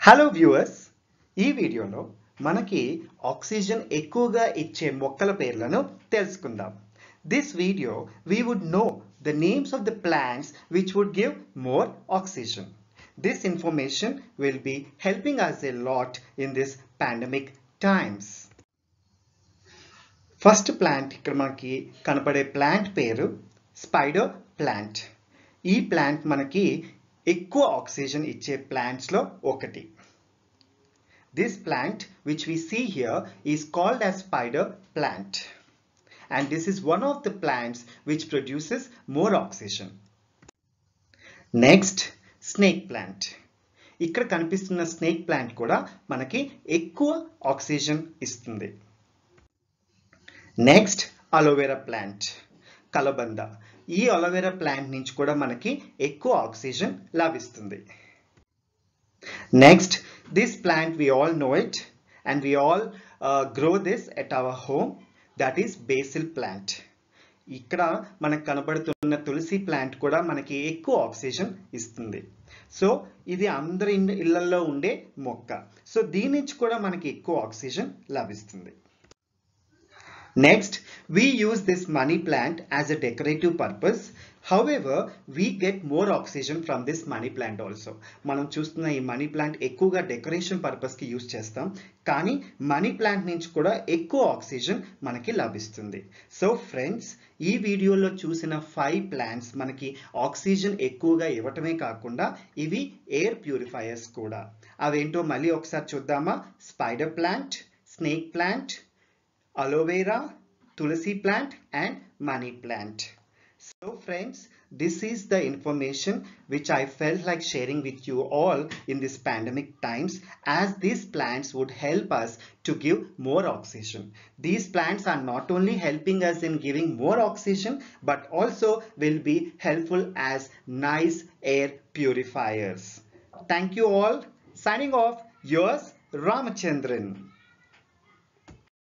Hello viewers, ఈ వీడియోలో మనకి ఆక్సిజన్ ఎక్కువగా ఇచ్చే మొక్కల పేర్లను తెలుసుకుందాం. This video we would know the names of the plants which would give more oxygen. This information will be helping us a lot in this pandemic times. First plant ఇక్కడ మనకి కనపడే ప్లాంట్ పేరు spider plant. ఈ plant మనకి ఎక్కువ oxygen ఇచ్చే plants లో ఒకటి. This plant which we see here is called as spider plant, and this is one of the plants which produces more oxygen. Next, snake plant. ఇక్కడ కనిపిస్తున్న snake plant కూడా మనకి ఎక్కువ ఆక్సిజన్ ఇస్తుంది. నెక్స్ట్, అలోవెరా ప్లాంట్, కలబంద. ఈ aloe vera plant నుంచి కూడా మనకి ఎక్కువ ఆక్సిజన్ లభిస్తుంది. Next, this plant we all know it and we all grow this at our home, that is basil plant. ఇక్కడ మనకు కనబడుతున్న తులసి ప్లాంట్ కూడా మనకి ఎక్కువ ఆక్సిజన్ ఇస్తుంది. సో ఇది అందరి ఇళ్లలో ఉండే మొక్క. సో దీని నుంచి కూడా మనకి ఎక్కువ ఆక్సిజన్ లభిస్తుంది. Next, we use this money plant as a decorative purpose. However, we get more oxygen from this money plant also. మనం చూస్తున్న ఈ మనీ ప్లాంట్ ఎక్కువగా డెకరేషన్ పర్పస్ కి యూజ్ చేస్తాం, కానీ మనీ ప్లాంట్ నుంచి కూడా ఎక్కువ ఆక్సిజన్ మనకి లభిస్తుంది. సో ఫ్రెండ్స్, ఈ వీడియోలో చూసిన 5 ప్లాంట్స్ మనకి ఆక్సిజన్ ఎక్కువగా ఇవ్వటమే కాకుండా ఇవి ఎయిర్ ప్యూరిఫైయర్స్ కూడా. అవేంటో మళ్ళీ ఒకసారి చూద్దామా? Spider plant, snake plant, aloe vera, tulsi plant and money plant. So friends, this is the information which I felt like sharing with you all in this pandemic times, as these plants would help us to give more oxygen. These plants are not only helping us in giving more oxygen but also will be helpful as nice air purifiers. Thank you all. Signing off, yours Ramachandran.